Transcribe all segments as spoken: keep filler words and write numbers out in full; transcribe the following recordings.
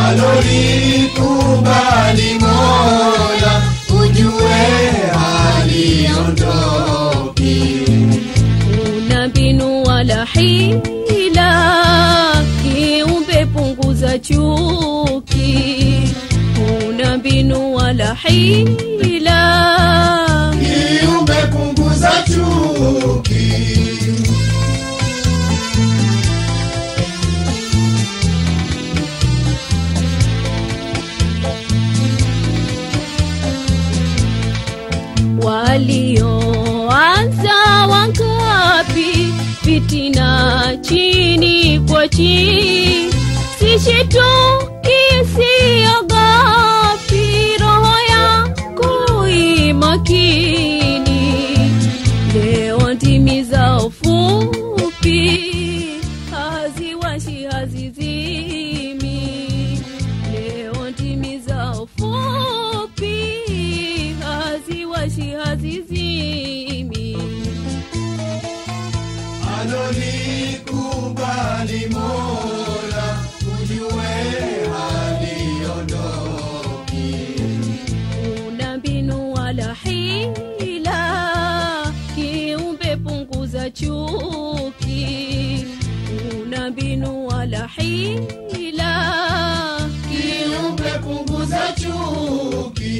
Alolikubali Mola, ujue haliondoki. Una mbinu wala hila, kiumbe punguza chuki. Una mbinu wala hila, kiumbe punguza chuki. Walioanza wangapi, fitina chini kwa chini. Sishituki siogopi, roho yako imakini. Leo ndimi za ufupi, haziwashi hazizimi. Leo ndimi za ufupi, haziwashi hazizimi. Alolikubali Mola, ujue haliondoki. Una mbinu wala hila, kiumbe punguza chuki. Una mbinu wala hila, kiumbe punguza chuki.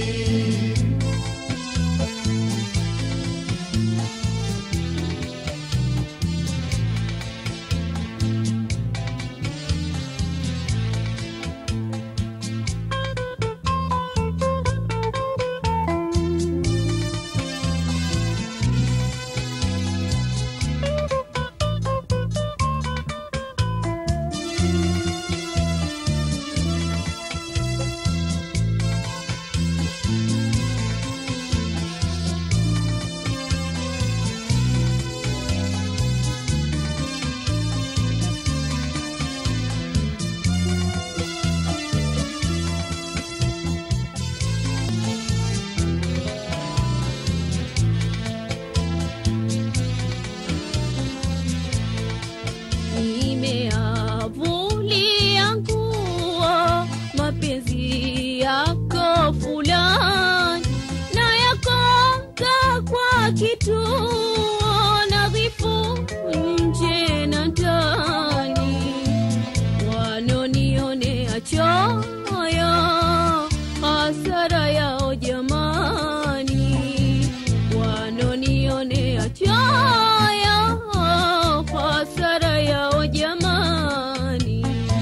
Nimeavulia nguo mapenzi yako fulani, na yakonga kwa kituo nadhifu nje na ndani. Wanonionea choyo, hasara yao jamani. Wanonionea choyo, hasara yao jamani.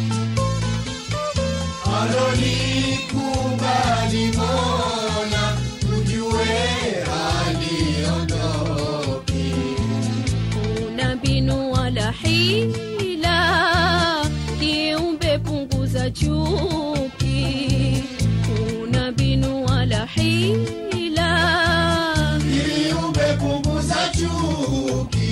Alolikubali Mola, ujue haliondoki. Una mbinu wala hila, kiumbe punguza chuki. Una mbinu wala hila, kiumbe punguza chuki.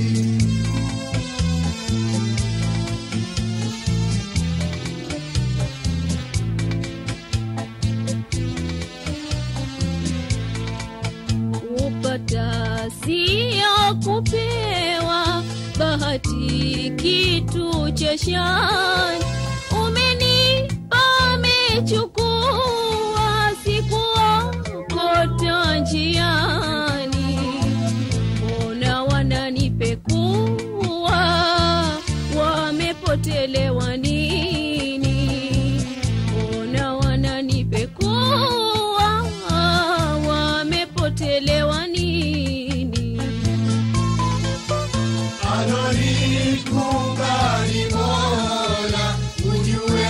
kupata sio kupewa, bahati kitu cha shani. Umenipa umechukua, sikuokota njiani. Mbona wananipekua, wamepotelewa nini? Mbona wananipekua, wamepotelewa nini? Alolikubali Mola, ujue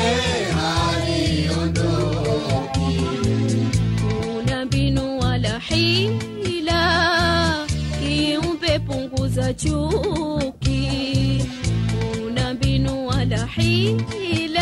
haliondoki. Una mbinu wala hila, kiumbe punguza chuki. Una mbinu wala hila,